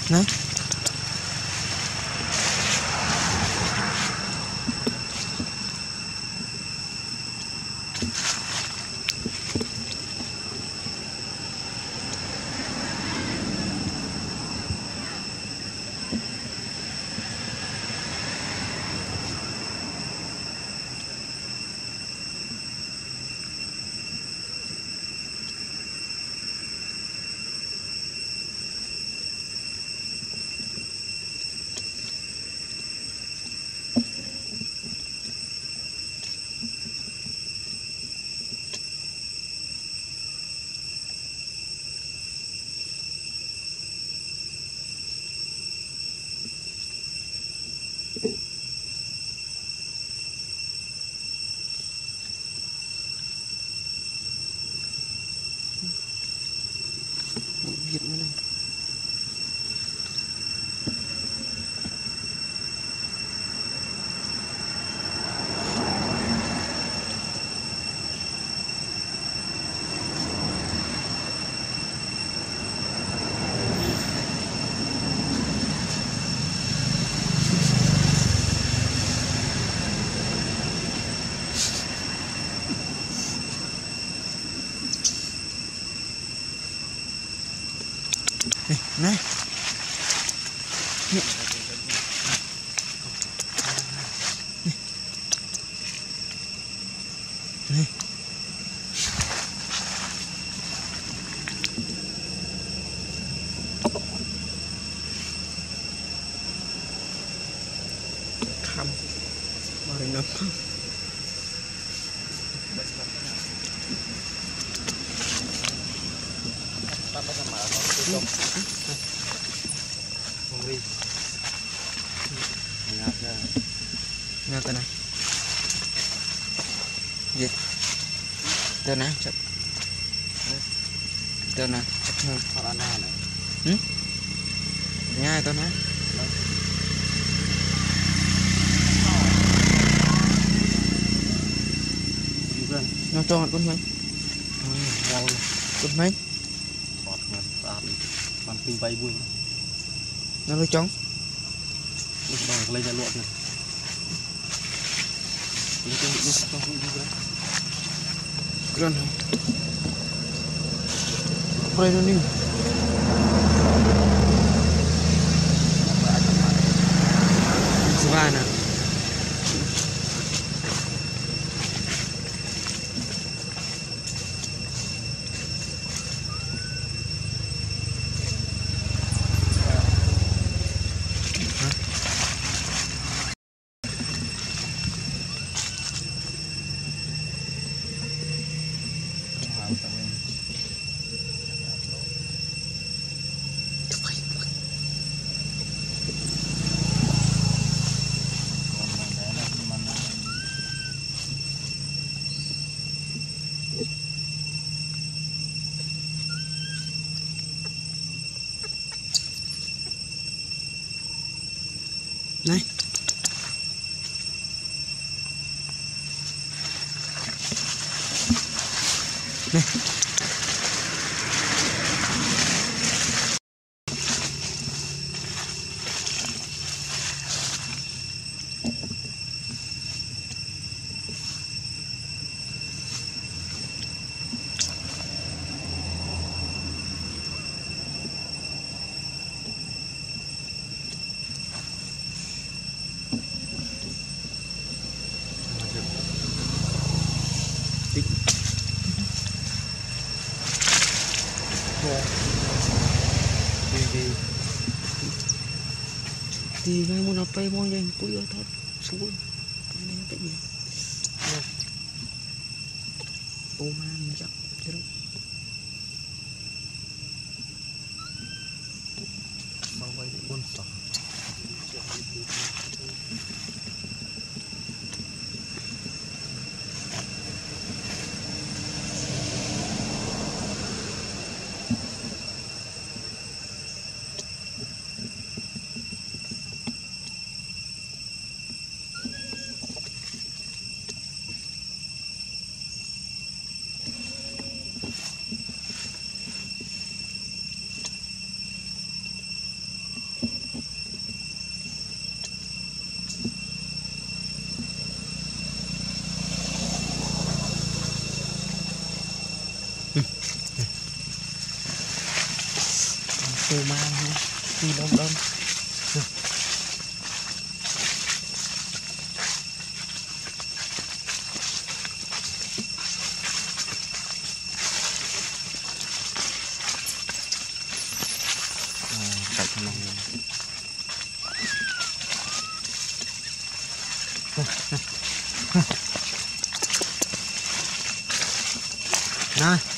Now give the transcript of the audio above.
Này. Việt mới này. Này. Này. Khăm. Mari nấp. Apa sama orang Mengri. Ingat na. Gì? Tao na, chặt. Tao na, chặt hơn. Họ na này. Ngay tao na. Nó cho con mấy? Con mấy? Bằng pin bay vui. Nó lấy trống. Lúc đó lấy ra luộc này. Lấy cho bị nó vui vui đấy. Keren. Keren ini. Savana. Này. Này. Thì ngay muốn apa mau yang tôi ở thôi xuống này cái gì ô man chậm chứ đâu bao vây để buôn tỏ. Từ mang đi đông đông. Tại thằng này này